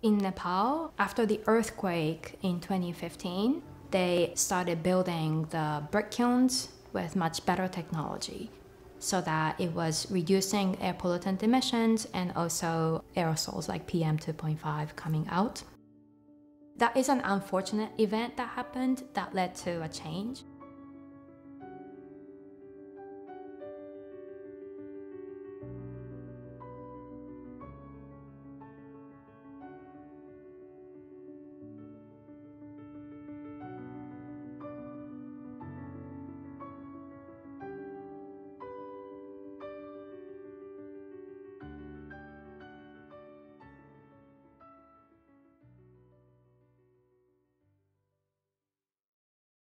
In Nepal, after the earthquake in 2015, they started building the brick kilns with much better technology so that it was reducing air pollutant emissions and also aerosols like PM 2.5 coming out. That is an unfortunate event that happened that led to a change.